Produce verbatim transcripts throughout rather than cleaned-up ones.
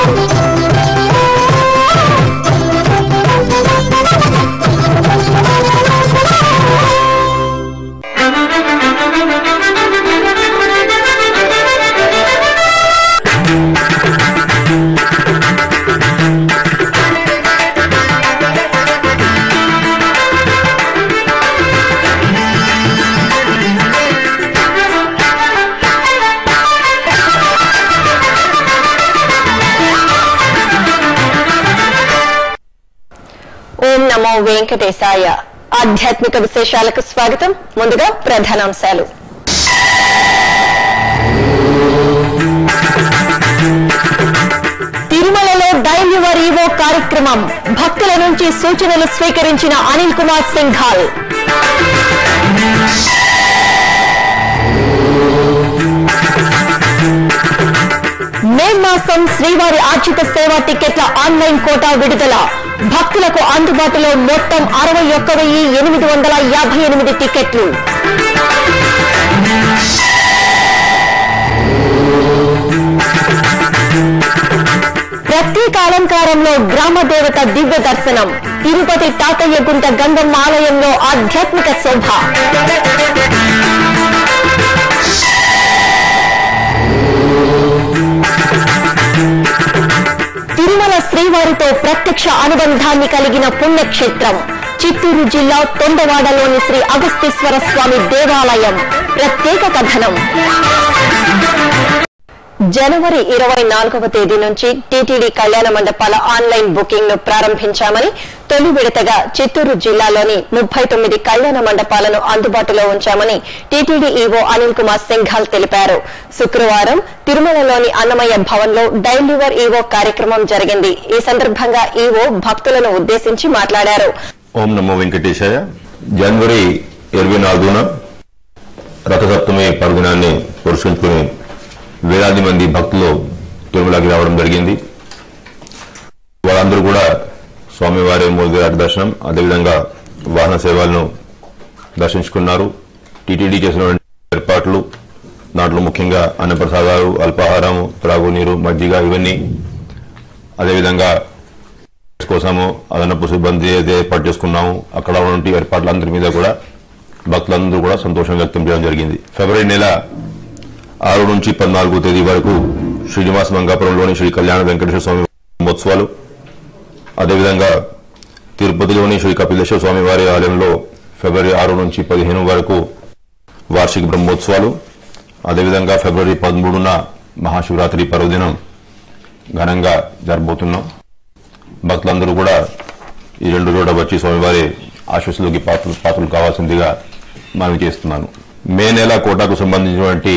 నమో వెంకటేశాయ. ఆధ్యాత్మిక విశేషాలకు స్వాగతం. ముందుగా ప్రధానాంశాలు. తిరుమలలో డైల్ యువర్ ఈవో కార్యక్రమం. భక్తుల నుంచి సూచనలు స్వీకరించిన అనిల్ కుమార్ సింఘాల్. మే మాసం శ్రీవారి ఆర్జిత సేవా టికెట్ల ఆన్లైన్ కోటా విడుదల. భక్తులకు అందుబాటులో మొత్తం అరవై ఒక్క వెయ్యి ఎనిమిది వందల యాభై ఎనిమిది టికెట్లు. ప్రత్యేక అలంకారంలో గ్రామ దేవత దివ్య దర్శనం. తిరుపతి తాతయ్య గుంట గంగమ్మ ఆలయంలో ఆధ్యాత్మిక శోభ. తిరుమల శ్రీవారితో ప్రత్యక్ష అనుబంధాన్ని కలిగిన పుణ్యక్షేత్రం చిత్తూరు జిల్లా తొండవాడలోని శ్రీ అగస్తీశ్వర స్వామి దేవాలయం. ప్రత్యేక కథనం. జనవరి ఇరవై నాలుగవ తేదీ నుంచి టీటీడీ కళ్యాణ మండపాల ఆన్లైన్ బుకింగ్ ను ప్రారంభించామని, తొలి విడతగా చిత్తూరు జిల్లాలోని ముప్పై తొమ్మిది కళ్యాణ మండపాలను అందుబాటులో ఉంచామని టీటీడీ ఈవో అనిల్ కుమార్ సింఘాల్ తెలిపారు. శుక్రవారం తిరుమలలోని అన్నమయ్య భవన్ లో డైల్ యువర్ ఈవో కార్యక్రమం జరిగింది. ఈ సందర్భంగా ఈవో భక్తులను ఉద్దేశించి మాట్లాడారు. ఓం నమో వెంకటేశాయ. జనవరి ఇరవై నాలుగున రథసప్తమి పర్వదినాన్ని పురస్కరించుకుని వేలాది మంది భక్తులు తిరుమలకి రావడం జరిగింది. వాళ్ళందరూ కూడా స్వామివారి మూలవిరాట్ దర్శనం, అదేవిధంగా వాహన సేవలను దర్శించుకున్నారు. టీటీడీ చేసిన ఏర్పాట్లు, దాంట్లో ముఖ్యంగా అన్నప్రసాదాలు, అల్పాహారం, త్రాగునీరు, మజ్జిగ, ఇవన్నీ, అదేవిధంగా కోసము అదనపు సిబ్బంది అయితే ఏర్పాటు చేసుకున్నాము. అక్కడ ఉన్న ఏర్పాట్లందరి మీద కూడా భక్తులందరూ కూడా సంతోషం వ్యక్తం చేయడం జరిగింది. ఫిబ్రవరి నెల ఆరు నుంచి పద్నాలుగో తేదీ వరకు శ్రీనివాస మంగాపురంలోని శ్రీ కళ్యాణ వెంకటేశ్వర స్వామి బ్రహ్మోత్సవాలు, అదేవిధంగా తిరుపతిలోని శ్రీ కపిలేశ్వర స్వామి వారి ఆలయంలో ఫిబ్రవరి ఆరు నుంచి పదిహేను వరకు వార్షిక బ్రహ్మోత్సవాలు, అదేవిధంగా ఫిబ్రవరి పదమూడున మహాశివరాత్రి పర్వదినం ఘనంగా జరబోతున్నాం. భక్తులందరూ కూడా ఈ రెండు రోజుల వచ్చి స్వామివారి ఆశీస్సులకి పాత్రలు పాత్రలు కావాల్సిందిగా మనవి చేస్తున్నాను. మే నెల కోటాకు సంబంధించినటువంటి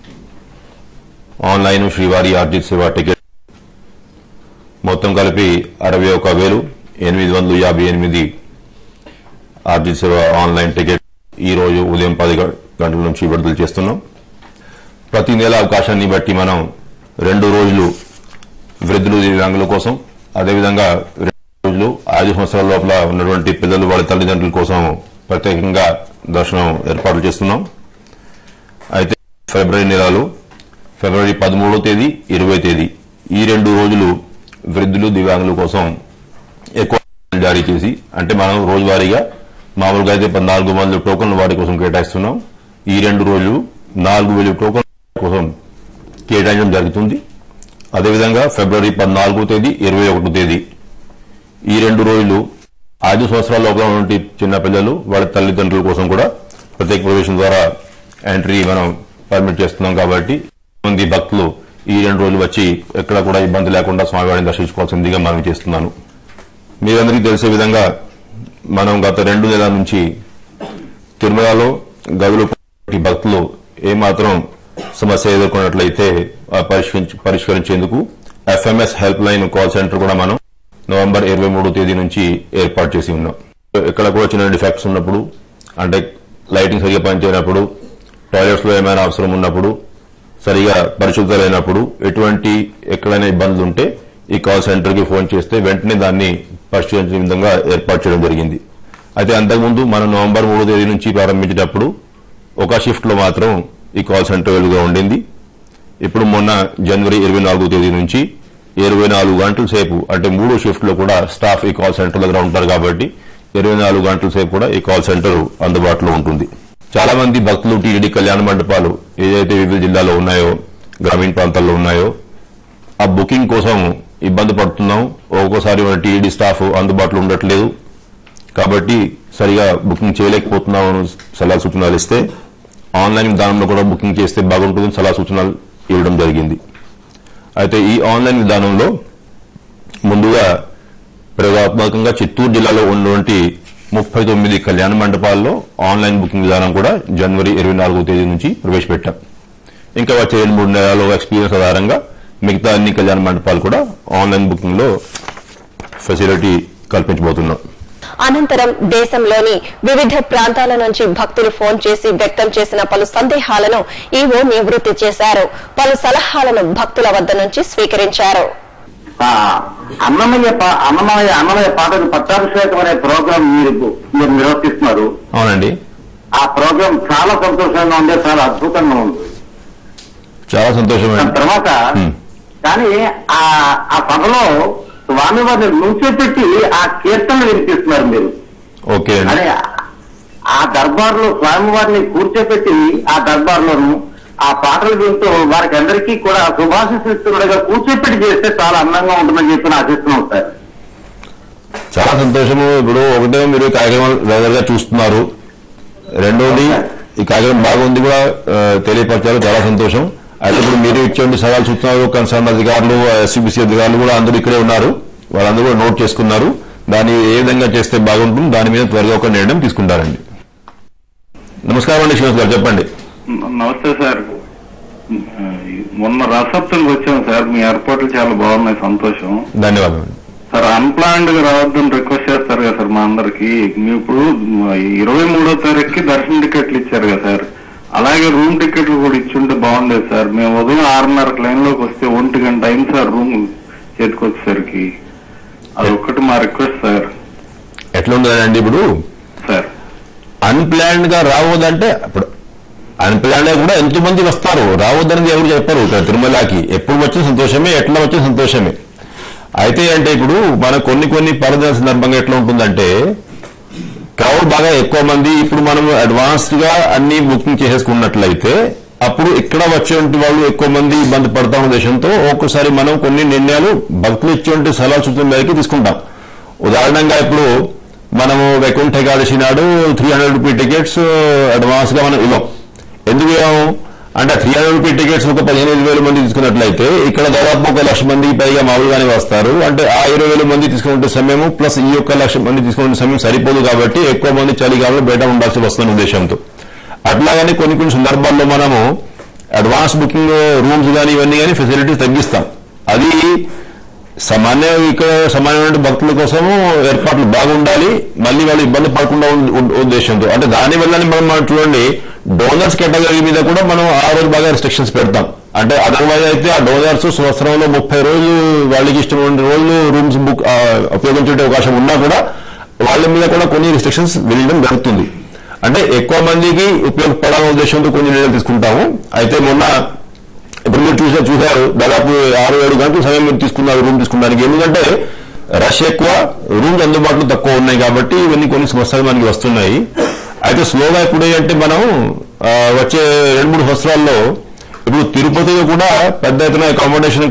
ఆన్లైన్ శ్రీవారి ఆర్జిత సేవా టికెట్ మొత్తం కలిపి అరవై ఒక వేలు ఎనిమిది వందల యాభై ఎనిమిది ఆర్జిత సేవ ఆన్లైన్ టికెట్ ఈ రోజు ఉదయం పది గంటల నుంచి విడుదల చేస్తున్నాం. ప్రతి నెల అవకాశాన్ని బట్టి మనం రెండు రోజులు వృద్ధులు దివ్యాంగుల కోసం, అదేవిధంగా రెండు రోజులు ఐదు సంవత్సరాల లోపల ఉన్నటువంటి పిల్లలు వాళ్ళ తల్లిదండ్రుల కోసం ప్రత్యేకంగా దర్శనం ఏర్పాట్లు చేస్తున్నాం. అయితే ఫిబ్రవరి నెలలో ఫిబ్రవరి పదమూడో తేదీ ఇరవై తేదీ ఈ రెండు రోజులు వృద్ధులు దివ్యాంగుల కోసం ఎక్కువ జారీ చేసి, అంటే మనం రోజువారీగా మామూలుగా అయితే పద్నాలుగు వందల టోకన్లు వారి కోసం కేటాయిస్తున్నాం. ఈ రెండు రోజులు నాలుగు వేల టోకన్ కోసం కేటాయించడం జరుగుతుంది. అదేవిధంగా ఫిబ్రవరి పద్నాలుగో తేదీ ఇరవై ఒకటో తేదీ ఈ రెండు రోజులు ఐదు సంవత్సరాల లోపల ఉన్నటువంటి చిన్న పిల్లలు వాళ్ళ తల్లిదండ్రుల కోసం కూడా ప్రత్యేక ప్రవేశం ద్వారా ఎంట్రీ మనం పర్మిట్ చేస్తున్నాం. కాబట్టి మంది భక్తులు ఈ రెండు రోజులు వచ్చి ఎక్కడ కూడా ఇబ్బంది లేకుండా స్వామివారిని దర్శించుకోవాల్సిందిగా మనం చేస్తున్నాను. మీరందరికీ తెలిసే విధంగా మనం గత రెండు నెలల నుంచి తిరుమలలో గదులు భక్తులు ఏమాత్రం సమస్య ఎదుర్కొన్నట్లయితే పరిష్కరించేందుకు FMS help line call centre కూడా మనం నవంబర్ ఇరవై మూడో తేదీ నుంచి ఏర్పాటు చేసి ఉన్నాం. ఎక్కడ కూడా చిన్న డిఫెక్ట్స్ ఉన్నప్పుడు, అంటే లైటింగ్ సరిగా పనిచేయనప్పుడు, టాయిలెట్స్ లో ఏమైనా అవసరం ఉన్నప్పుడు, సరిగా పరిశుభ్రత లేనప్పుడు, ఎటువంటి ఎక్కడైనా ఇబ్బందులు ఉంటే ఈ కాల్ సెంటర్ కి ఫోన్ చేస్తే వెంటనే దాన్ని పరిష్కరించే విధంగా ఏర్పాటు చేయడం జరిగింది. అయితే అంతకుముందు మనం నవంబర్ మూడో తేదీ నుంచి ప్రారంభించేటప్పుడు ఒక షిఫ్ట్ లో మాత్రం ఈ కాల్ సెంటర్ వెలుగుగా ఉండింది. ఇప్పుడు మొన్న జనవరి ఇరవై నాలుగో తేదీ నుంచి ఇరవై నాలుగు గంటల సేపు అంటే మూడు షిఫ్ట్ లో కూడా స్టాఫ్ ఈ కాల్ సెంటర్ దగ్గర ఉంటారు కాబట్టి ఇరవై నాలుగు గంటల సేపు కూడా ఈ కాల్ సెంటర్ అందుబాటులో ఉంటుంది. చాలా మంది భక్తులు టీటీడీ కళ్యాణ మండపాలు ఏదైతే వివిధ జిల్లాలో ఉన్నాయో, గ్రామీణ ప్రాంతాల్లో ఉన్నాయో ఆ బుకింగ్ కోసం ఇబ్బంది పడుతున్నాం. ఒక్కోసారి మన టీటీడీ స్టాఫ్ అందుబాటులో ఉండట్లేదు కాబట్టి సరిగా బుకింగ్ చేయలేకపోతున్నాం అని సలహా సూచనలు ఇస్తే ఆన్లైన్ విధానంలో కూడా బుకింగ్ చేస్తే బాగుంటుందని సలహా సూచనలు ఇవ్వడం జరిగింది. అయితే ఈ ఆన్లైన్ విధానంలో ముందుగా ప్రయోగాత్మకంగా చిత్తూరు జిల్లాలో ఉన్నటువంటి ముప్పై తొమ్మిది కళ్యాణ మండపాల్లో ఆన్లైన్ బుకింగ్ విధానం కూడా జనవరి ఇరవై నాలుగో తేదీ నుంచి ప్రవేశపెట్టాం. ఇంకా వచ్చే రెండు మూడు నెలల్లో ఎక్స్పీరియన్స్ ఆధారంగా మిగతా అన్ని కళ్యాణ మండపాలు కూడా ఆన్లైన్ బుకింగ్ లో ఫెసిలిటీ కల్పించబోతున్నాం. అనంతరం దేశంలోని వివిధ ప్రాంతాల నుంచి భక్తులు ఫోన్ చేసి వ్యక్తం చేసిన పలు సందేహాలను ఈవో నివృత్తి చేశారు. పలు సలహాలను భక్తుల వద్ద నుంచి స్వీకరించారు. అన్నమయ్య అన్నమయ్య అన్నమయ్య పాటకు పట్టాభిషేకం అనే ప్రోగ్రాం మీరు మీరు నిర్వర్తిస్తున్నారు. అవునండి. ఆ ప్రోగ్రాం చాలా సంతోషంగా ఉంది, చాలా అద్భుతంగా ఉంది. చాలా సంతోషం. తర్వాత కానీ ఆ ఆ సభలో స్వామివారిని నుంచోపెట్టి ఆ కీర్తనలు వినిపిస్తున్నారు మీరు. ఓకే. అదే ఆ దర్బార్లో స్వామివారిని కూర్చోపెట్టి ఆ దర్బార్లోను ఆ పాటలు వింటూ వారికి అందరికీ కూడా శుభాశిస్తులుగా కూర్చోపెట్టి చేస్తే చాలా అందంగా ఉంటుందని చెప్పి ఆశిస్తున్నాం సార్. చాలా సంతోషము. ఇప్పుడు ఒకటే మీరు కార్యక్రమాలు రెగ్యులర్ గా చూస్తున్నారు, రెండోది ఈ కార్యక్రమం బాగుంది కూడా తెలియపరచారు. చాలా సంతోషం. అయితే ఇప్పుడు మీరు ఇచ్చేటువంటి సవాల్ చూస్తున్నారు. కన్సర్న్ అధికారులు, ఎస్వీబీసీ అధికారులు కూడా అందరూ ఇక్కడే ఉన్నారు. వాళ్ళందరూ కూడా నోట్ చేసుకున్నారు. దాన్ని ఏ విధంగా చేస్తే బాగుంటుంది దాని మీద త్వరగా ఒక నిర్ణయం తీసుకుంటారండి. నమస్కారం అండి శ్రీనివాస్ గారు, చెప్పండి. నమస్తే సార్. మొన్న రసప్తులకు వచ్చాం సార్, మీ ఏర్పాట్లు చాలా బాగున్నాయి, సంతోషం. ధన్యవాదాలు సార్. అన్ప్లాన్డ్ గా రావద్దని రిక్వెస్ట్ చేస్తారు కదా సార్ మా అందరికి. మీరు ఇప్పుడు ఇరవై మూడో తారీఖుకి దర్శన టికెట్లు ఇచ్చారు కదా సార్, అలాగే రూమ్ టికెట్లు కూడా ఇచ్చుంటే బాగుండేది సార్. మేము ఉదయం ఆరున్నరకు లైన్ లోకి వస్తే ఒంటి గంట అయింది సార్ రూమ్ చేతికొచ్చేసరికి. అది ఒక్కటి మా రిక్వెస్ట్ సార్. ఎట్లా ఉండదండి ఇప్పుడు సార్, అన్ప్లాన్డ్ గా రావద్దంటే ఇప్పుడు అన్ప్లాన్డ్ కూడా ఎంతో మంది వస్తారు, రావద్దని ఎవరు చెప్పరు. తిరుమలకి ఎప్పుడు వచ్చిన సంతోషమే, ఎట్లా వచ్చిన సంతోషమే. అయితే అంటే ఇప్పుడు మన కొన్ని కొన్ని పర్వదిన సందర్భంగా ఎట్లా ఉంటుందంటే క్రౌడ్ బాగా ఎక్కువ మంది, ఇప్పుడు మనం అడ్వాన్స్డ్ గా అన్ని బుకింగ్ చేసేసుకున్నట్లయితే అప్పుడు ఇక్కడ వచ్చేటువంటి వాళ్ళు ఎక్కువ మంది ఇబ్బంది పడతాం ఉద్దేశంతో ఒక్కోసారి మనం కొన్ని నిర్ణయాలు భక్తులు ఇచ్చేటువంటి సలహా సూచన మేరకు తీసుకుంటాం. ఉదాహరణంగా ఇప్పుడు మనము వైకుంఠ ఏకాదశి నాడు three hundred rupee tickets advance గా మనం ఇవ్వం. ఎందుకు ఇవ్వము అంటే త్రీ హండ్రెడ్ రూపీ టికెట్స్ ఒక పదిహేను వేల మంది తీసుకున్నట్లయితే ఇక్కడ దాదాపు ఒక లక్ష మందికి పైగా మామూలుగానే వస్తారు. అంటే ఆ ఇరవై వేల మంది తీసుకునే సమయం ప్లస్ ఈ యొక్క లక్ష మంది తీసుకునే సమయం సరిపోదు కాబట్టి ఎక్కువ మంది చలికాలంలో బయట ఉండాల్సి వస్తున్న ఉద్దేశంతో అట్లాగని కొన్ని కొన్ని సందర్భాల్లో మనము అడ్వాన్స్ బుకింగ్ రూమ్స్ కానీ ఇవన్నీ కానీ ఫెసిలిటీస్ తగ్గిస్తాం. అది సామాన్య ఇక్కడ సామాన్యమైన భక్తుల కోసము ఏర్పాట్లు బాగుండాలి, మళ్ళీ వాళ్ళు ఇబ్బంది పడకుండా ఉద్దేశంతో. అంటే దాని వల్లనే మనం మనం చూడండి డోనర్స్ కేటగిరీ మీద కూడా మనం ఆ రోజు బాగా రిస్ట్రిక్షన్స్ పెడతాం. అంటే అదర్వైజ్ అయితే ఆ డోనర్స్ సంవత్సరంలో ముప్పై రోజులు వాళ్ళకి ఇష్టమైన రోజులు రూమ్స్ బుక్ ఉపయోగించే అవకాశం ఉన్నా కూడా వాళ్ళ మీద కూడా కొన్ని రిస్ట్రిక్షన్స్ వెళ్ళడం జరుగుతుంది. అంటే ఎక్కువ మందికి ఉపయోగపడాలనే ఉద్దేశంతో కొన్ని నిర్ణయాలు తీసుకుంటాము. అయితే మొన్న ఇప్పుడు మీరు చూసా చూశారు దాదాపు ఆరు ఏడు గంటల సమయం మీరు తీసుకున్నారు రూమ్ తీసుకోవడానికి. ఎందుకంటే రష్ ఎక్కువ, రూమ్స్ అందుబాటులో తక్కువ ఉన్నాయి కాబట్టి ఇవన్నీ కొన్ని సమస్యలు మనకి వస్తున్నాయి. అయితే స్లోగా ఇప్పుడు అంటే మనం వచ్చే రెండు మూడు సంవత్సరాల్లో ఇప్పుడు తిరుపతిలో కూడా పెద్ద ఎత్తున అకామిడేషన్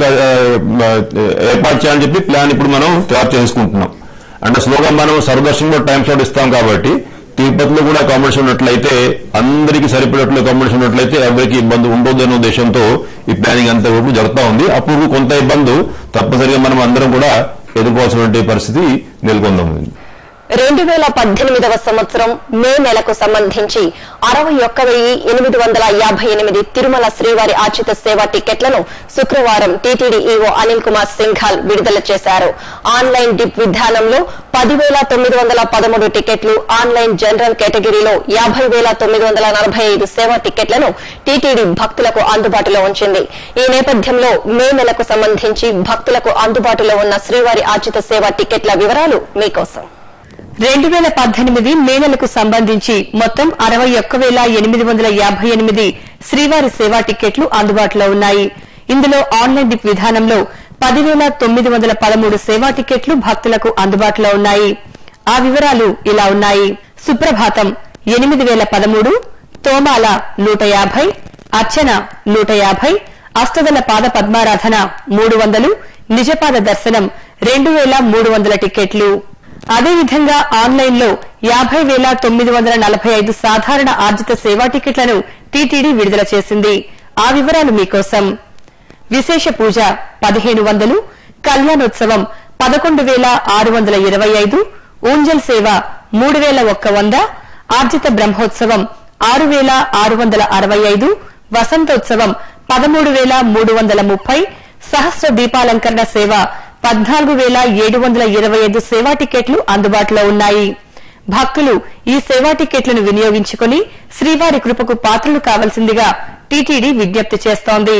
ఏర్పాటు చేయాలని చెప్పి ప్లాన్ ఇప్పుడు మనం తయారు చేసుకుంటున్నాం. అంటే స్లోగా మనం సర్వదర్శనంలో టైం స్లాట్ ఇస్తాం కాబట్టి తిరుపతిలో కూడా అకామిడేషన్ ఉన్నట్లయితే అందరికీ సరిపడేట్లు అకామిడేషన్ ఉన్నట్లయితే ఎవరికి ఇబ్బంది ఉండదు అనే ఉద్దేశంతో ఈ ప్లానింగ్ అంతా జరుగుతూ ఉంది. అప్పుడు కొంత ఇబ్బంది తప్పనిసరిగా మనం అందరం కూడా ఎదుర్కోవాల్సిన పరిస్థితి నెలకొందాం. రెండు వేల పద్దెనిమిదవ సంవత్సరం మే నెలకు సంబంధించి అరవై ఒక్క వెయ్యి ఎనిమిది వందల యాభై ఎనిమిది తిరుమల శ్రీవారి ఆచిత సేవా టికెట్లను శుక్రవారం టీటీడీ ఈవో అనిల్ కుమార్ సింఘాల్ విడుదల చేశారు. ఆన్లైన్ డిప్ విధానంలో పదివేల తొమ్మిది వందల పదమూడు టికెట్లు, ఆన్లైన్ జనరల్ కేటగిరీలో యాభై వేల తొమ్మిది వందల నలభై ఐదు సేవా టికెట్లను టీటీడీ భక్తులకు అందుబాటులో ఉంచింది. ఈ నేపథ్యంలో మే నెలకు సంబంధించి భక్తులకు అందుబాటులో ఉన్న శ్రీవారి ఆచిత సేవా టికెట్ల వివరాలు మీకోసం. రెండు వేల పద్దెనిమిది మే నెలకు సంబంధించి మొత్తం అరవై ఒక్క వేల ఎనిమిది వందల యాభై ఎనిమిది శ్రీవారి సేవా టికెట్లు అందుబాటులో ఉన్నాయి. ఇందులో ఆన్లైన్ డిప్ విధానంలో పదివేల తొమ్మిది వందల పదమూడు సేవా టికెట్లు భక్తులకు అందుబాటులో ఉన్నాయి. ఆ వివరాలు ఇలా ఉన్నాయి. సుప్రభాతం ఎనిమిది వేల పదమూడు, తోమాల నూట యాభై, అర్చన నూట యాభై, అష్టదల పాద పద్మారాధన మూడు వందలు, నిజపాద దర్శనం రెండు వేల మూడు వందల టికెట్లు. అదేవిధంగా ఆన్లైన్ లో యాభై వేల తొమ్మిది వందల నలభై ఐదు సాధారణ ఆర్జిత సేవా టికెట్లను టీటీడీ విడుదల చేసింది. ఆ వివరాలు మీకోసం. విశేష పూజ పదిహేను వందలు, కళ్యాణోత్సవం పదకొండు వేల ఆరు వందల ఇరవై ఐదు, ఊంజల్ సేవ మూడు వేల ఒక్క వంద, ఆర్జిత బ్రహ్మోత్సవం ఆరు వేల ఆరు వందల అరవై ఐదు, వసంతోత్సవం పదమూడు వేల మూడు వందల ముప్పై, సహస్ర దీపాలంకరణ సేవ పద్నాలుగు వేల ఏడు వందల ఇరవై ఐదు సేవా టికెట్లు అందుబాటులో ఉన్నాయి. భక్తులు ఈ సేవా టికెట్లను వినియోగించుకుని శ్రీవారి కృపకు పాత్రలు కావాల్సిందిగా టీటీడీ విజ్ఞప్తి చేస్తోంది.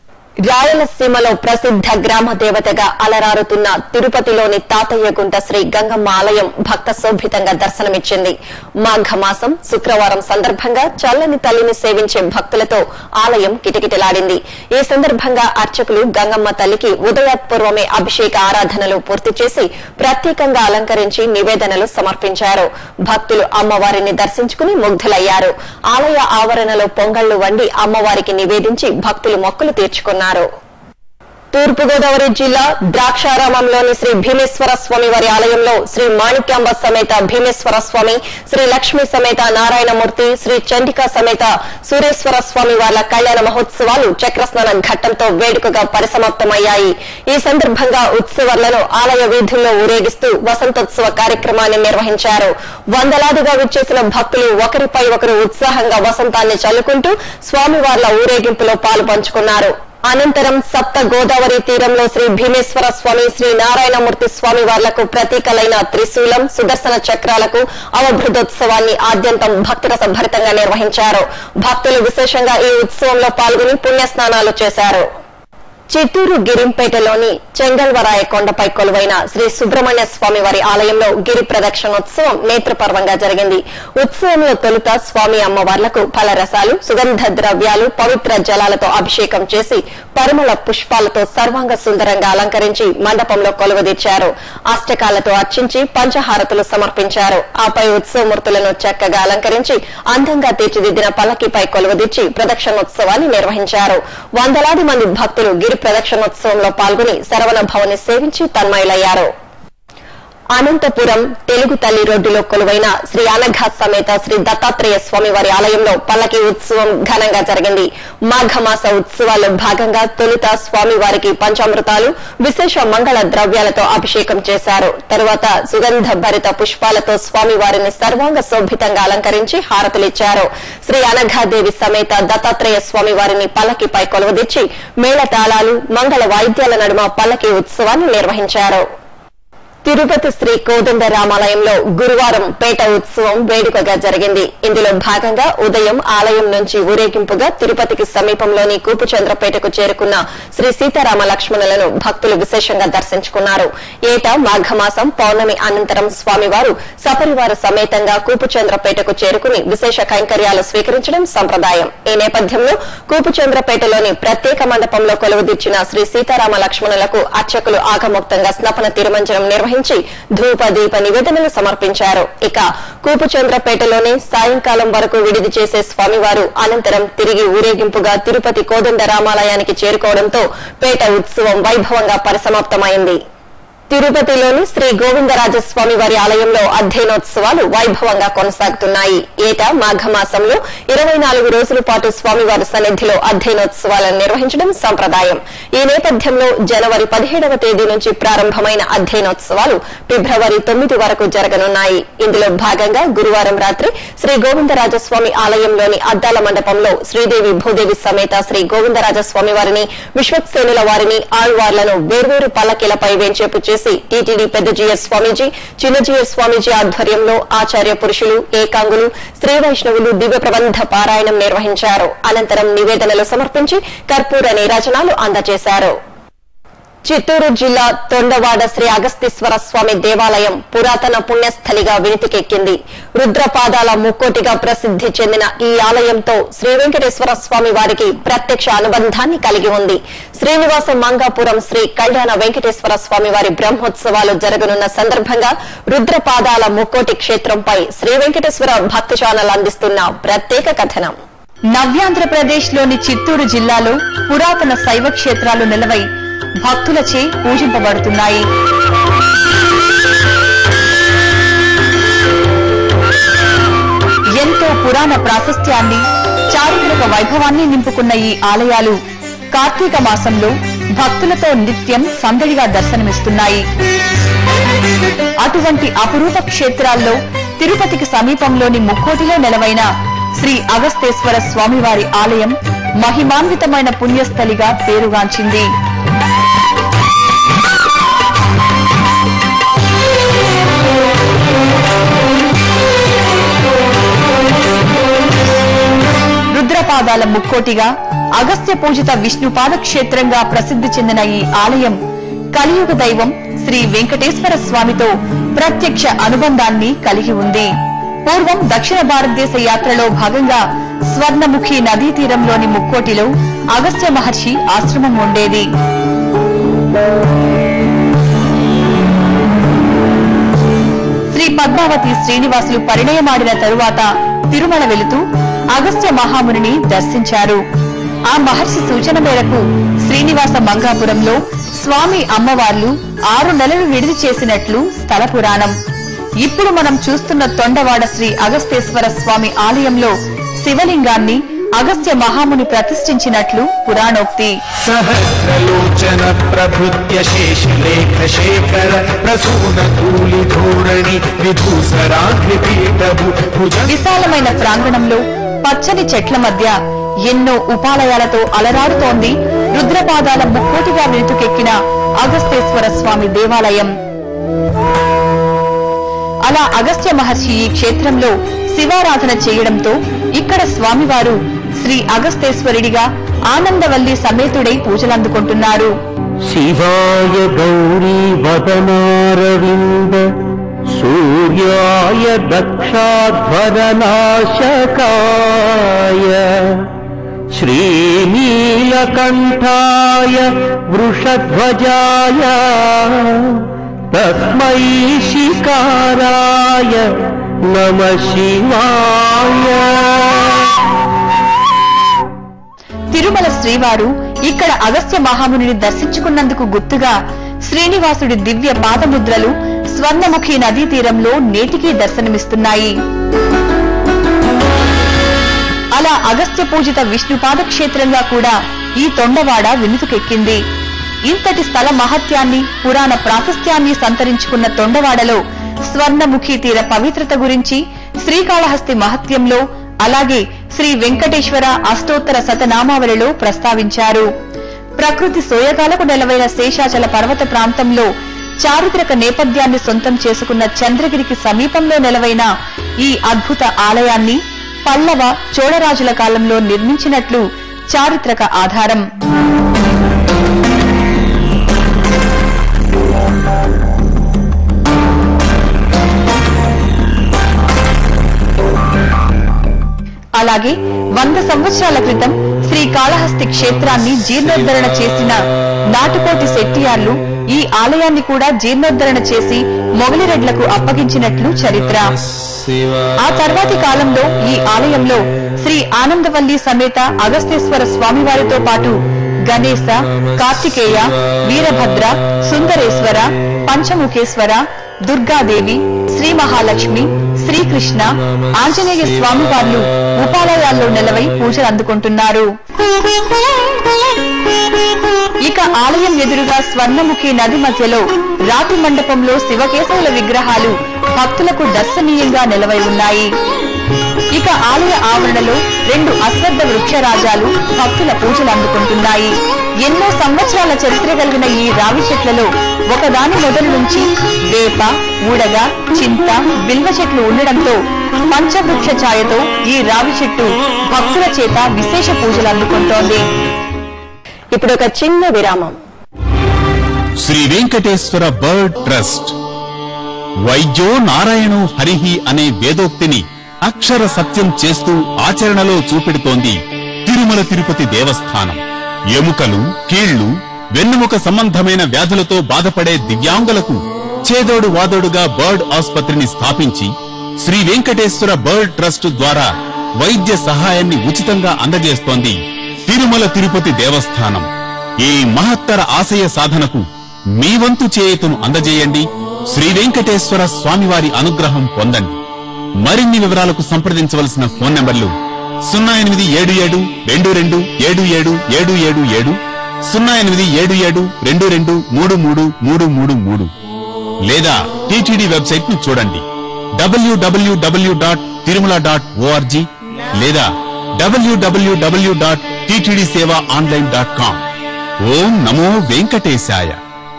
రాయలసీమలో ప్రసిద్ధ గ్రామ దేవతగా అలరారుతున్న తిరుపతిలోని తాతయ్యగుంట శ్రీ గంగమ్మ ఆలయం భక్త శోభితంగా దర్శనమిచ్చింది. మాఘమాసం శుక్రవారం సందర్భంగా చల్లని తల్లిని సేవించే భక్తులతో ఆలయం కిటకిటలాడింది. ఈ సందర్భంగా అర్చకులు గంగమ్మ తల్లికి ఉదయాత్పూర్వమే అభిషేక ఆరాధనలు పూర్తి చేసి ప్రత్యేకంగా అలంకరించి నివేదనలు సమర్పించారు. భక్తులు అమ్మవారిని దర్శించుకుని ముగ్ధులయ్యారు. ఆలయ ఆవరణలో పొంగళ్లు వండి అమ్మవారికి నివేదించి భక్తులు మొక్కులు తీర్చుకున్నారు. తూర్పుగోదావరి జిల్లా ద్రాక్షారామంలోని శ్రీ భీమేశ్వర స్వామి వారి ఆలయంలో శ్రీ మాణిక్యాంబ సమేత భీమేశ్వర స్వామి, శ్రీ లక్ష్మీ సమేత నారాయణమూర్తి, శ్రీ చండికా సమేత సూరేశ్వర స్వామి వార్ల కళ్యాణ మహోత్సవాలు చక్రస్నాన ఘట్టంతో వేడుకగా పరిసమాప్తమయ్యాయి. ఈ సందర్భంగా ఉత్సవాలను ఆలయ వీధుల్లో ఊరేగిస్తూ వసంతోత్సవ కార్యక్రమాన్ని నిర్వహించారు. వందలాదిగా విచ్చేసిన భక్తులు ఒకరిపై ఒకరు ఉత్సాహంగా వసంతాన్ని చల్లుకుంటూ స్వామివార్ల ఊరేగింపులో పాలు పంచుకున్నారు. అనంతరం సప్త గోదావరి తీరంలో శ్రీ భీమేశ్వర స్వామి, శ్రీ నారాయణమూర్తి స్వామి వార్లకు ప్రతీకలైన త్రిశూలం, సుదర్శన చక్రాలకు అవభృతోత్సవాన్ని ఆద్యంతం భక్తిరస భరితంగా నిర్వహించారు. భక్తులు విశేషంగా ఈ ఉత్సవంలో పాల్గొని పుణ్యస్నానాలు చేశారు. చిత్తూరు గిరింపేటలోని చెంగల్వరాయ కొండపై కొలువైన శ్రీ సుబ్రహ్మణ్య స్వామి వారి ఆలయంలో గిరి ప్రదక్షిణోత్సవం నేత్రపర్వంగా జరిగింది. ఉత్సవంలో తొలుత స్వామి అమ్మవార్లకు ఫలరసాలు, సుగంధ ద్రవ్యాలు, పవిత్ర జలాలతో అభిషేకం చేసి పరిమళ పుష్పాలతో సర్వాంగ సుందరంగా అలంకరించి మండపంలో కొలువుదీర్చారు. అష్టకాలతో అర్చించి పంచహారతులు సమర్పించారు. ఆపై ఉత్సవమూర్తులను చక్కగా అలంకరించి అందంగా తీర్చిదిద్దిన పల్లకిపై కొలువుదీర్చి ప్రదక్షిణోత్సవాన్ని నిర్వహించారు. వందలాది మంది భక్తులు గిరి ప్రదక్షిణోత్సవంలో పాల్గొని శరవణ భవని సేవించి తన్మయులయ్యారు. అనంతపురం తెలుగు తల్లి రోడ్డులో కొలువైన శ్రీ అనఘ సమేత శ్రీ దత్తాత్రేయ స్వామి వారి ఆలయంలో పల్లకి ఉత్సవం ఘనంగా జరిగింది. మాఘమాస ఉత్సవాల్లో భాగంగా తొలుత స్వామివారికి పంచామృతాలు, విశేష మంగళ ద్రవ్యాలతో అభిషేకం చేశారు. తరువాత సుగంధ భరిత పుష్పాలతో స్వామివారిని సర్వాంగ శోభితంగా అలంకరించి హారతులిచ్చారు. శ్రీ అనఘాదేవి సమేత దత్తాత్రేయ స్వామి వారిని పల్లకిపై కొలువుదీర్చి మేళతాళాలు, మంగళ వాయిద్యాల నడుమ పల్లకి ఉత్సవాన్ని నిర్వహించారు. తిరుపతి శ్రీ కోదండ రామాలయంలో గురువారం పేట ఉత్సవం వేడుకగా జరిగింది. ఇందులో భాగంగా ఉదయం ఆలయం నుంచి ఊరేగింపుగా తిరుపతికి సమీపంలోని కూపుచంద్రపేటకు చేరుకున్న శ్రీ సీతారామ లక్ష్మణులను భక్తులు విశేషంగా దర్శించుకున్నారు. ఏటా మాఘమాసం పౌర్ణమి అనంతరం స్వామివారు సపరివార సమేతంగా కూపుచంద్రపేటకు చేరుకుని విశేష కైంకర్యాలు స్వీకరించడం సంప్రదాయం. ఈ నేపథ్యంలో కూపుచంద్రపేటలోని ప్రత్యేక మండపంలో కొలువుదీర్చిన శ్రీ సీతారామ లక్ష్మణులకు అర్చకులు ఆగమోక్తంగా స్నపన తిరుమంజనం నిర్వహించారు. ధూప దీప నివేదనలు సమర్పించారు. ఇక కూపుచంద్రపేటలోనే సాయంకాలం వరకు విడిది చేసే స్వామివారు అనంతరం తిరిగి ఊరేగింపుగా తిరుపతి కోదండ రామాలయానికి చేరుకోవడంతో పేట ఉత్సవం వైభవంగా పరిసమాప్తమైంది. తిరుపతిలోని శ్రీ గోవిందరాజస్వామి వారి ఆలయంలో అధ్యయనోత్సవాలు వైభవంగా కొనసాగుతున్నాయి. ఏటా మాఘమాసంలో ఇరవై నాలుగు రోజుల పాటు స్వామివారి సన్నిధిలో అధ్యయనోత్సవాలను నిర్వహించడం సంప్రదాయం. ఈ నేపథ్యంలో జనవరి పదిహేడవ తేదీ నుంచి ప్రారంభమైన అధ్యయనోత్సవాలు ఫిబ్రవరి తొమ్మిది వరకు జరగనున్నాయి. ఇందులో భాగంగా గురువారం రాత్రి శ్రీ గోవిందరాజస్వామి ఆలయంలోని అద్దాల మండపంలో శ్రీదేవి భూదేవి సమేత శ్రీ గోవిందరాజస్వామి వారిని, విశ్వక్సేనుల వారిని, ఆళ్వార్లను వేర్వేరు పల్లకీలపై వేంచేపు చేసి టీటీడీ పెద్ద జీఎస్ స్వామీజీ, చిన్న జీఎస్ స్వామీజీ ఆధ్వర్యంలో ఆచార్య పురుషులు, ఏకాంగులు, శ్రీ వైష్ణవులు దివ్య ప్రబంధ పారాయణం నిర్వహించారు. అనంతరం నివేదనలు సమర్పించి కర్పూర నీరాజనాలు అందజేశారు. చిత్తూరు జిల్లా తొండవాడ శ్రీ అగస్తీశ్వర స్వామి దేవాలయం పురాతన పుణ్యస్థలిగా వినితికెక్కింది. రుద్రపాదాల ముక్కోటిగా ప్రసిద్ధి చెందిన ఈ ఆలయంతో శ్రీ వెంకటేశ్వర స్వామి వారికి ప్రత్యక్ష అనుబంధాన్ని కలిగి ఉంది. శ్రీనివాస మంగాపురం శ్రీ కళ్యాణ వెంకటేశ్వర స్వామి వారి బ్రహ్మోత్సవాలు జరగనున్న సందర్భంగా రుద్రపాదాల ముక్కోటి క్షేత్రంపై శ్రీ వెంకటేశ్వర భక్తి ఛానల్ అందిస్తున్న ప్రత్యేక కథనం. నవ్యాంధ్రప్రదేశ్ లోని చిత్తూరు జిల్లాలో పురాతన శైవ క్షేత్రాలు నిలవై భక్తులచే పూజింపబడుతున్నాయి. ఎంతో పురాణ ప్రాశస్త్యాన్ని, చారిత్రక వైభవాన్ని నింపుకున్న ఈ ఆలయాలు కార్తీక మాసంలో భక్తులతో నిత్యం సందడిగా దర్శనమిస్తున్నాయి. అటువంటి అపురూప క్షేత్రాల్లో తిరుపతికి సమీపంలోని ముక్కోటిలో నెలవైన శ్రీ అగస్తేశ్వర స్వామివారి ఆలయం మహిమాన్వితమైన పుణ్యస్థలిగా పేరుగాంచింది. రుద్రపాదాల ముక్కోటిగా, అగస్త్య పూజిత విష్ణుపాద క్షేత్రంగా ప్రసిద్ధి చెందిన ఈ ఆలయం కలియుగ దైవం శ్రీ వెంకటేశ్వర స్వామితో ప్రత్యక్ష అనుబంధాన్ని కలిగి ఉంది. పూర్వం దక్షిణ భారతదేశ యాత్రలో భాగంగా స్వర్ణముఖి నదీ తీరంలోని ముక్కోటిలో అగస్త్య మహర్షి ఆశ్రమం ఉండేది. శ్రీ పద్మావతి శ్రీనివాసులు పరిణయమాడిన తరువాత తిరుమల వెళుతూ అగస్త్య మహామునిని దర్శించారు. ఆ మహర్షి సూచన మేరకు శ్రీనివాస మంగాపురంలో స్వామి అమ్మవార్లు ఆరు నెలలు విడిది చేసినట్లు స్థల పురాణం. ఇప్పుడు మనం చూస్తున్న తొండవాడ శ్రీ అగస్తేశ్వర స్వామి ఆలయంలో శివలింగాన్ని అగస్త్య మహాముని ప్రతిష్ఠించినట్లు పురాణోక్తి. సహస్రలోచన ప్రభృత్య శేషలేఖ శేఖర ప్రసూన ధూళి ధోరణి విధూసరాగ్ని పీఠభు. విశాలమైన ప్రాంగణంలో పచ్చని చెట్ల మధ్య ఎన్నో ఉపాలయాలతో అలరాడుతోంది రుద్రపాదాల ముక్కోటిగా వెలుతుకెక్కిన అగస్తేశ్వర స్వామి దేవాలయం. అలా అగస్త్య మహర్షి ఈ క్షేత్రంలో శివారాధన చేయడంతో ఇక్కడ స్వామివారు శ్రీ అగస్తేశ్వరుడిగా ఆనందవల్లి సమేతుడై పూజలందుకుంటున్నారు. శివాయ గౌరీ వదనారవింద సూర్యాయ దక్షాధ్వరనాశకాయ శ్రీనీలకంఠాయ వృషధ్వజాయ తస్మై శికారాయ నమః శివాయ. తిరుమల శ్రీవారు ఇక్కడ అగస్త్య మహామునిని దర్శించుకున్నందుకు గుర్తుగా శ్రీనివాసుడి దివ్య పాదముద్రలు స్వర్ణముఖి నదీ తీరంలో నేటికీ దర్శనమిస్తున్నాయి. అలా అగస్త్య పూజిత విష్ణుపాద క్షేత్రంగా కూడా ఈ తొండవాడ వినుతుకెక్కింది. ఇంతటి స్థల మహత్యాన్ని, పురాణ ప్రాశస్త్యాన్ని సంతరించుకున్న తొండవాడలో స్వర్ణముఖి తీర పవిత్రత గురించి శ్రీకాళహస్తి మహత్యంలో, అలాగే శ్రీ వెంకటేశ్వర అష్టోత్తర శతనామావళిలో ప్రస్తావించారు. ప్రకృతి సోయగాలకు నెలవైన శేషాచల పర్వత ప్రాంతంలో చారిత్రక నేపథ్యాన్ని సొంతం చేసుకున్న చంద్రగిరికి సమీపంలో నెలవైన ఈ అద్భుత ఆలయాన్ని పల్లవ, చోళరాజుల కాలంలో నిర్మించినట్లు చారిత్రక ఆధారం. అలాగే వంద సంవత్సరాల క్రితం శ్రీకాళహస్తి క్షేత్రాన్ని జీర్ణోద్ధరణ చేసిన నాటుకోటి శెట్టియార్లు ఈ ఆలయాన్ని కూడా జీర్ణోద్ధరణ చేసి మొగలిరెడ్లకు అప్పగించినట్లు చరిత్ర. ఆ తర్వాతి కాలంలో ఈ ఆలయంలో శ్రీ ఆనందవల్లి సమేత అగస్తేశ్వర స్వామివారితో పాటు గణేశ, కార్తికేయ, వీరభద్ర, సుందరేశ్వర, పంచముఖేశ్వర, దుర్గాదేవి, శ్రీ మహాలక్ష్మి, శ్రీకృష్ణ, ఆంజనేయ స్వామివార్లు ఉపాలయాల్లో నెలవై పూజలు అందుకుంటున్నారు. ఇక ఆలయం ఎదురుగా స్వర్ణముఖి నది మధ్యలో రాతి మండపంలో శివకేశవుల విగ్రహాలు భక్తులకు దర్శనీయంగా నిలవై ఉన్నాయి. ఇక ఆలయ ఆవరణలో రెండు అశ్వత్థ వృక్షరాజాలు భక్తుల పూజలు అందుకుంటున్నాయి. ఎన్నో సంవత్సరాల చరిత్ర కలిగిన ఈ రావి చెట్లలో ఒకదాని మొదలు నుంచి వేప, ఊడగ, చింత, బిల్వ చెట్లు ఉండడంతో పంచవృక్ష ఛాయతో ఈ రావి చెట్టు భక్తుల చేత విశేష పూజలు అందుకుంటోంది. ఇప్పుడు ఒక చిన్న విరామం. Sri Venkateswara BIRD trust. వైద్యో నారాయణో హరిహి అనే వేదోక్తిని అక్షర సత్యం చేస్తూ ఆచరణలో చూపెడుతోంది తిరుమల తిరుపతి దేవస్థానం. ఎముకలు, కీళ్లు, వెన్నుముక సంబంధమైన వ్యాధులతో బాధపడే దివ్యాంగులకు చేదోడు వాదోడుగా బర్డ్ ఆసుపత్రిని స్థాపించి శ్రీ వెంకటేశ్వర బర్డ్ ట్రస్ట్ ద్వారా వైద్య సహాయాన్ని ఉచితంగా అందజేస్తోంది తిరుమల తిరుపతి దేవస్థానం. ఈ మహత్తర ఆశయ సాధనకు మీ వంతు చేయూతను అందజేయండి. శ్రీ వెంకటేశ్వర స్వామివారి అనుగ్రహం పొందండి. మరిన్ని వివరాలకు సంప్రదించవలసిన ఫోన్ నంబర్లు సున్నా ఎనిమిది ఏడు ఏడు రెండు రెండు ఏడు ఏడు ఏడు ఏడు ఏడు, సున్నా ఎనిమిది ఏడు ఏడు రెండు రెండు మూడు మూడు మూడు మూడు మూడు, లేదా టీటీడీ వెబ్సైట్ ను చూడండి W W W dot Tirumala dot O R G లేదా W W W dot TTD Seva online dot com. ఓం నమో వెంకటేశాయ.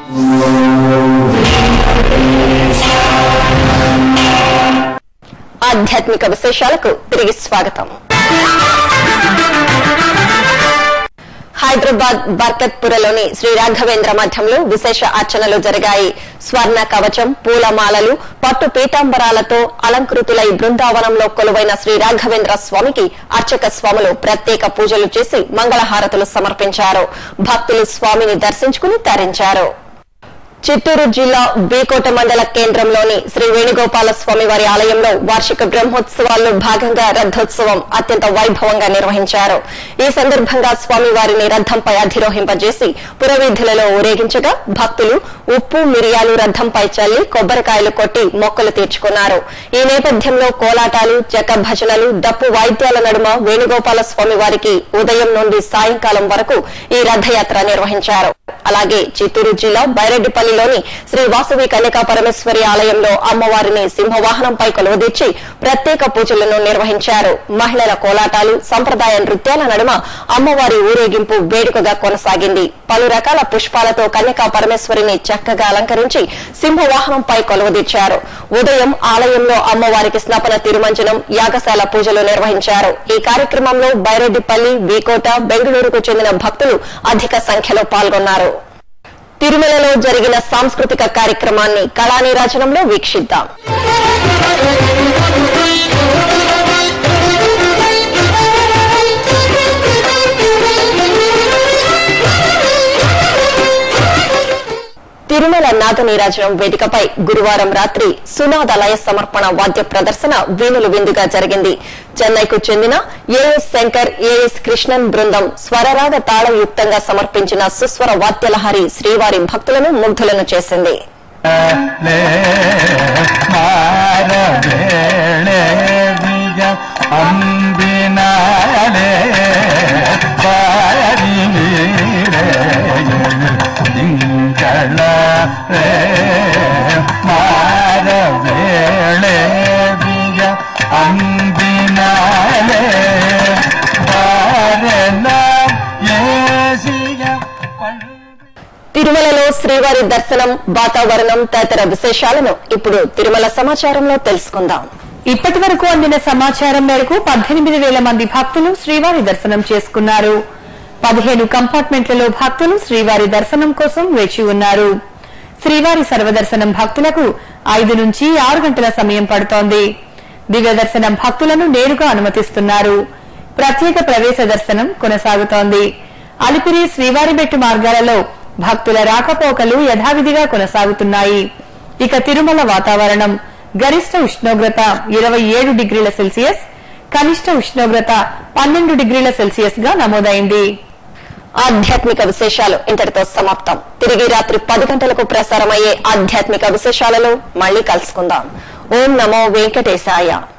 ఆధ్యాత్మిక విశేషాలకు తిరిగి స్వాగతం. హైదరాబాద్ బర్కత్పురలోని శ్రీ రాఘవేంద్ర మఠంలో విశేష అర్చనలు జరిగాయి. స్వర్ణ కవచం, పూలమాలలు, పట్టు పీతాంబరాలతో అలంకృతులై బృందావనంలో కొలువైన శ్రీ రాఘవేంద్ర స్వామికి అర్చక స్వాములు ప్రత్యేక పూజలు చేసి మంగళహారతులు సమర్పించారు. భక్తులు స్వామిని దర్శించుకుని తరించారు. చిత్తూరు జిల్లా బీకోట మండల కేంద్రంలోని శ్రీ వేణుగోపాల స్వామి వారి ఆలయంలో వార్షిక బ్రహ్మోత్సవాల్లో భాగంగా రథోత్సవం అత్యంత వైభవంగా నిర్వహించారు. ఈ సందర్భంగా స్వామివారిని రథంపై అధిరోహింపజేసి పురవీధులలో ఊరేగించగా భక్తులు ఉప్పు, మిరియాలు రథంపై చల్లి కొబ్బరికాయలు కొట్టి మొక్కలు తీర్చుకున్నారు. ఈ నేపథ్యంలో కోలాటాలు, చెక్క భజనలు, డప్పు వాయిద్యాల నడుమ వేణుగోపాల స్వామి వారికి ఉదయం నుండి సాయంకాలం వరకు ఈ రథయాత్ర నిర్వహించారు. అలాగే చిత్తూరు జిల్లా బైరెడ్డిపల్లిలోని శ్రీ వాసవి కన్యకా పరమేశ్వరి ఆలయంలో అమ్మవారిని సింహవాహనంపై కొలువుదీర్చి ప్రత్యేక పూజలను నిర్వహించారు. మహిళల కోలాటాలు, సంప్రదాయ నృత్యాల నడుమ అమ్మవారి ఊరేగింపు వేడుకగా కొనసాగింది. పలు రకాల పుష్పాలతో కన్యకా పరమేశ్వరిని చక్కగా అలంకరించి సింహవాహనంపై కొలువుదీర్చారు. ఉదయం ఆలయంలో అమ్మవారికి స్నపన తిరుమంజనం, యాగశాల పూజలు నిర్వహించారు. ఈ కార్యక్రమంలో బైరెడ్డిపల్లి, బీకోట, బెంగళూరుకు చెందిన భక్తులు అధిక సంఖ్యలో పాల్గొన్నారు. తిరుమలలో జరిగిన సాంస్కృతిక కార్యక్రమాన్ని కళానీరాజనంలో వీక్షిద్దాం. తిరుమల నాద నీరాజనం వేదికపై గురువారం రాత్రి సునాద లయ సమర్పణ వాద్య ప్రదర్శన వీణులు విందుగా జరిగింది. చెన్నైకు చెందిన ఏఎస్ శంకర్, ఏఎస్ కృష్ణన్ బృందం స్వరరాగ తాళయుక్తంగా సమర్పించిన సుస్వర వాద్యలహరి శ్రీవారి భక్తులను ముగ్ధులను చేసింది. తిరుమలలో శ్రీవారి దర్శనం, వాతావరణం తదితర విశేషాలను ఇప్పుడు తిరుమల సమాచారంలో తెలుసుకుందాం. ఇప్పటి వరకు అందిన సమాచారం మేరకు పద్దెనిమిది వేల మంది భక్తులు శ్రీవారి దర్శనం చేసుకున్నారు. పదిహేను కంపార్ట్మెంట్లలో భక్తులు శ్రీవారి దర్శనం కోసం వేచి ఉన్నారు. శ్రీవారి సర్వదర్శనం భక్తులకు ఐదు నుంచి ఆరు గంటల సమయం పడుతోంది. దివ్య దర్శనం భక్తులను నేరుగా అనుమతిస్తున్నారు. ప్రత్యేక ప్రవేశ దర్శనం కొనసాగుతోంది. అలిపిరి, శ్రీవారిమెట్టు మార్గాలలో భక్తుల రాకపోకలు యథావిధిగా కొనసాగుతున్నాయి. ఇక తిరుమల వాతావరణం గరిష్ట ఉష్ణోగ్రత ఇరవై ఏడు డిగ్రీల సెల్సియస్, కనిష్ట ఉష్ణోగ్రత పన్నెండు డిగ్రీల సెల్సియస్ గా నమోదైంది. ఆధ్యాత్మిక విశేషాలు ఇంతటితో సమాప్తం. తిరిగి రాత్రి పది గంటలకు ప్రసారమయ్యే ఆధ్యాత్మిక విశేషాలలో మళ్లీ కలుసుకుందాం. ఓం నమో వెంకటేశాయ.